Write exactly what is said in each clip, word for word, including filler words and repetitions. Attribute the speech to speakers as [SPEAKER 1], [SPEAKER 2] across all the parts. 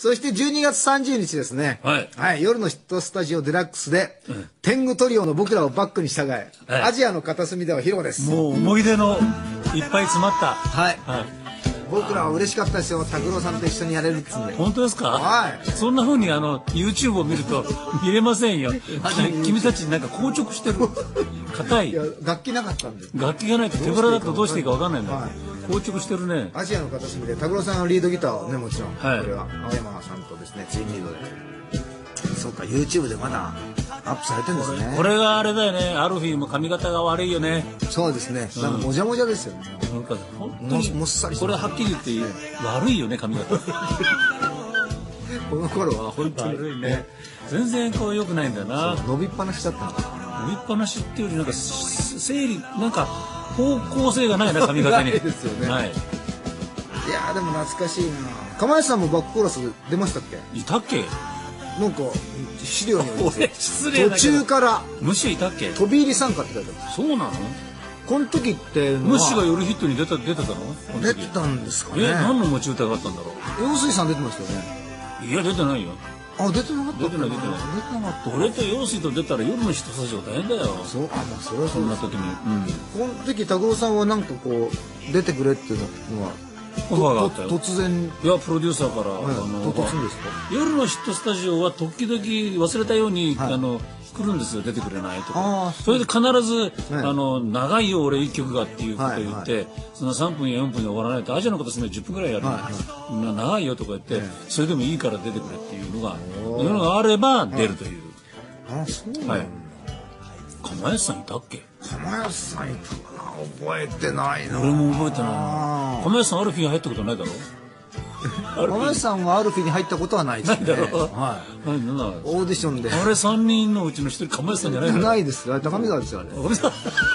[SPEAKER 1] そしてじゅうにがつさんじゅうにちですね。
[SPEAKER 2] はい。
[SPEAKER 1] はい。夜のヒットスタジオデラックスで、うん、天狗トリオの僕らをバックに従え、はい、アジアの片隅では披露です。
[SPEAKER 2] もう思い出のいっぱい詰まった。
[SPEAKER 1] はい。はい、僕らは嬉しかったですよ。拓郎さんと一緒にやれるっつんで。
[SPEAKER 2] 本当ですか？
[SPEAKER 1] はい。
[SPEAKER 2] そんな風にあの YouTube を見ると見れませんよ。君たちなんか硬直してる。硬い。いや
[SPEAKER 1] 楽器なかったんで。
[SPEAKER 2] 楽器がないと手ぶらだとどうしていいかわかんないんだよ。はい、硬直してるね。
[SPEAKER 1] アジアの片隅で拓郎さんのリードギターをねもちろん、はい、これは青山さんとですねツインリードで。そうか YouTube でまだアップされてるんですね。
[SPEAKER 2] これがあれだよね。アルフィーも髪型が悪いよね。
[SPEAKER 1] そうですね。なんかもじゃもじゃですよね。
[SPEAKER 2] なんか本当に
[SPEAKER 1] もっさり。
[SPEAKER 2] これはっきり言って悪いよね髪型。
[SPEAKER 1] この頃は本当に
[SPEAKER 2] 悪いね。全然こう良くないんだよな。
[SPEAKER 1] 伸びっぱなしだったの。
[SPEAKER 2] 伸びっぱなしっていうよりなんか整理なんか方向性がないな髪型に。
[SPEAKER 1] ないですよね。
[SPEAKER 2] はい。
[SPEAKER 1] いやでも懐かしいな。釜石さんもバックコーラス出ましたっけ？
[SPEAKER 2] いたっけ？
[SPEAKER 1] なんか資料によ
[SPEAKER 2] 俺失礼だ
[SPEAKER 1] 途中から
[SPEAKER 2] ムッシュいたっけ？
[SPEAKER 1] 飛び入り参加って書いてある。
[SPEAKER 2] そうなの？
[SPEAKER 1] この時って
[SPEAKER 2] ムッシュが夜ヒットに出た出てたの？
[SPEAKER 1] 出てたんですかね。
[SPEAKER 2] え、何の持ち歌があったんだろう？
[SPEAKER 1] 陽水さん出てましたよね。
[SPEAKER 2] いや出てないよ。
[SPEAKER 1] あ、出てなかった。
[SPEAKER 2] 出てない出てない。
[SPEAKER 1] 出てなかった。
[SPEAKER 2] 俺と陽水と出たら夜のヒットスタジオ大変だよ。
[SPEAKER 1] そう、あ、まあそれは
[SPEAKER 2] そんな時に。
[SPEAKER 1] うん。この時拓郎さんはなんかこう出てくれっていうのは。
[SPEAKER 2] オファーがあったよ。
[SPEAKER 1] 突然。
[SPEAKER 2] いやプロデューサーから、はい、
[SPEAKER 1] あの突然ですか？
[SPEAKER 2] 夜のヒットスタジオは時々忘れたように、はい、あの来るんですよ。出てくれないとか。それで必ず、はい、あの長いよ俺一曲がっていうことを言って、はいはい、そのさんぷんやよんぷんで終わらないとアジアの方ですねじゅっぷんぐらいやる、はいはい、長いよとか言って、はい、それでもいいから出てくれっていうのがいうのがあれば出るという。
[SPEAKER 1] はい、あ、そうなんだ。はい。
[SPEAKER 2] 釜安さんいたっけ？
[SPEAKER 1] 釜安さんいたかな。覚えてないな。
[SPEAKER 2] 俺も覚えてないな。釜安さんアルフィー入ったことないだろ？
[SPEAKER 1] 釜安さんはアルフィーに入ったことはないですね。
[SPEAKER 2] ないだろ？
[SPEAKER 1] はい。
[SPEAKER 2] なんだ？
[SPEAKER 1] オーディションで。
[SPEAKER 2] あれさんにんのうちのひとり釜安さんじゃないの？
[SPEAKER 1] ないですよ。高見沢ですよね。高見沢。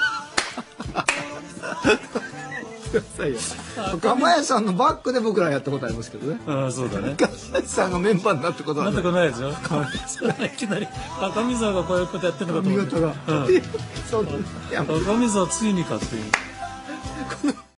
[SPEAKER 1] 釜谷さんのバックで僕らやったことありますけどね。
[SPEAKER 2] ああそうだね。
[SPEAKER 1] 釜谷さんがメンバーになったことは
[SPEAKER 2] なったことないですよ。いきなり高見沢がこういうことやってるのかと思って。
[SPEAKER 1] 髪型が。高見沢ついにかっていう。